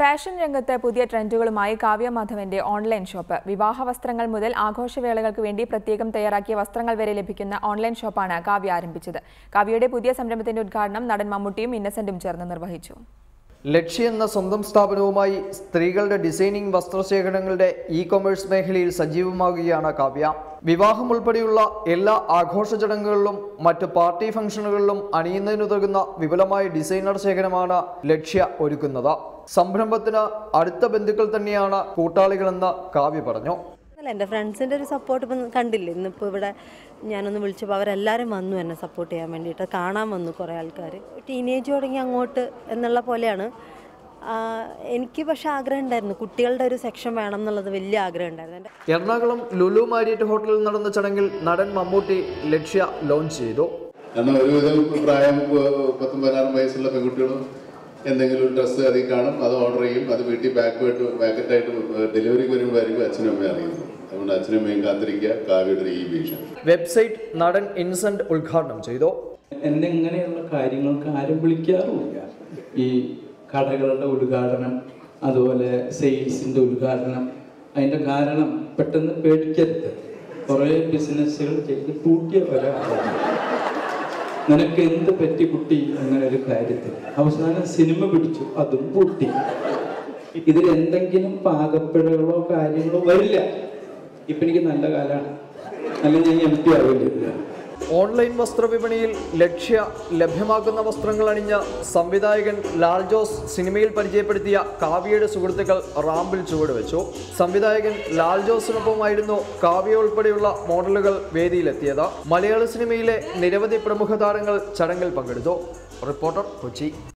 Fashion രംഗത്ത് പുതിയ ട്രെൻഡുകളുമായി കാവ്യ മാധവന്റെ ഓൺലൈൻ ഷോപ്പ്. വിവാഹ വസ്ത്രങ്ങൾ മുതൽ ആഘോഷവേളകൾക്ക് വേണ്ടി പ്രത്യേകം തയ്യാറാക്കിയ വസ്ത്രങ്ങൾ വരെ ലഭിക്കുന്ന ഓൺലൈൻ ഷോപ്പാണ് കാവ്യ ആരംഭിച്ചത്. കാവ്യയുടെ പുതിയ സംരംഭത്തിന്റെ ഉദ്ഘാടനം നടൻ മമ്മൂട്ടിയും ഇന്നസെന്റും ചേർന്ന് നിർവഹിച്ചു. ലക്ഷ്യ എന്ന സ്വന്തം സ്ഥാപനവുമായി സ്ത്രീകളുടെ ഡിസൈനിങ് വസ്ത്രശേഖരങ്ങളുടെ ഇ-കൊമേഴ്സ് മേഖലയിൽ സജീവമാകുകയാണ് കാവ്യ. വിവാഹം ഉൾപ്പെടെയുള്ള എല്ലാ ആഘോഷ ചടങ്ങുകളിലും മറ്റ് പാർട്ടി ഫംഗ്ഷനുകളിലും അണിയുന്നതിനുതകുന്ന വിപുലമായ ഡിസൈനർ ശേഖരമാണ് ലക്ഷ്യ ഒരുക്കുന്നത്. സംരംഭത്തിന് അടുത്ത ബന്ധുക്കൾ തന്നെയാണ് കൂട്ടാളികളെന്ന് കാവ്യ പറഞ്ഞു. എൻ്റെ ഫ്രണ്ട്സിൻ്റെ ഒരു സപ്പോർട്ട് ഇപ്പം കണ്ടില്ലേ, ഇന്നിപ്പോൾ ഇവിടെ ഞാനൊന്ന് വിളിച്ചപ്പോൾ അവരെല്ലാവരും വന്നു എന്നെ സപ്പോർട്ട് ചെയ്യാൻ വേണ്ടിയിട്ട്. കാണാൻ വന്നു കുറേ ആൾക്കാർ. ടീനേജ് തുടങ്ങി അങ്ങോട്ട് എന്നുള്ള പോലെയാണ്. എനിക്ക് പക്ഷേ ആഗ്രഹം ഉണ്ടായിരുന്നു, കുട്ടികളുടെ ഒരു സെക്ഷൻ വേണം എന്നുള്ളത് വലിയ ആഗ്രഹം ഉണ്ടായിരുന്നു. എറണാകുളം ലുലു മാരിയറ്റ് ഹോട്ടലിൽ നടന്ന ചടങ്ങിൽ നടൻ മമ്മൂട്ടി ലക്ഷ്യ ലോഞ്ച് ചെയ്തു. കാരണം ഒരുവിധം പ്രായം 10-16 വയസ്സുള്ള പെൺകുട്ടികളും എന്തെങ്കിലും ഡ്രസ്സ് അതിൽ കാണും, അത് ഓർഡർ ചെയ്യും, അത് വീട്ടിൽ പാക്കറ്റായിട്ട് ഡെലിവറിക്ക് വരുമ്പോഴായിരിക്കും അച്ഛനും അമ്മയും അറിയുന്നത്. അതുകൊണ്ട് അച്ഛനും അമ്മയും കാത്തിരിക്കുക കാവ്യയുടെ ഈ ഭീഷൺ. വെബ്സൈറ്റ് നടൻ ഇൻസെന്റ് ഉദ്ഘാടനം ചെയ്തു. എന്നെ ഇങ്ങനെയുള്ള കാര്യങ്ങൾക്ക് ആരും വിളിക്കാറുമില്ല. ഈ കടകളുടെ ഉദ്ഘാടനം, അതുപോലെ സെയിൽസിൻ്റെ ഉദ്ഘാടനം. അതിൻ്റെ കാരണം പെട്ടെന്ന് പേടിക്കരുത്, കുറേ ബിസിനസ്സുകൾ ചെയ്ത് പൂട്ടിയ ഒരാളാണ്. നിനക്ക് എന്ത് പറ്റി കുട്ടി അങ്ങനെ ഒരു കാര്യത്തിൽ? അവസാനം സിനിമ പിടിച്ചു, അതും പൂട്ടി. ഇതിൽ എന്തെങ്കിലും പാകപ്പിഴകളോ കാര്യങ്ങളോ വരില്ല. ഇപ്പം എനിക്ക് നല്ല കാലമാണ്, അല്ലെങ്കിൽ ഞാൻ MP ആവില്ല. ഓൺലൈൻ വസ്ത്രവിപണിയിൽ ലക്ഷ്യ ലഭ്യമാക്കുന്ന വസ്ത്രങ്ങൾ അണിഞ്ഞ സംവിധായകൻ ലാൽ ജോസ് സിനിമയിൽ പരിചയപ്പെടുത്തിയ കാവ്യയുടെ സുഹൃത്തുക്കൾ റാമ്പിൽ ചുവടുവെച്ചു. സംവിധായകൻ ലാൽ ജോസിനൊപ്പമായിരുന്നു കാവ്യ ഉൾപ്പെടെയുള്ള മോഡലുകൾ വേദിയിലെത്തിയത്. മലയാള സിനിമയിലെ നിരവധി പ്രമുഖ താരങ്ങൾ ചടങ്ങിൽ പങ്കെടുത്തു. റിപ്പോർട്ടർ, കൊച്ചി.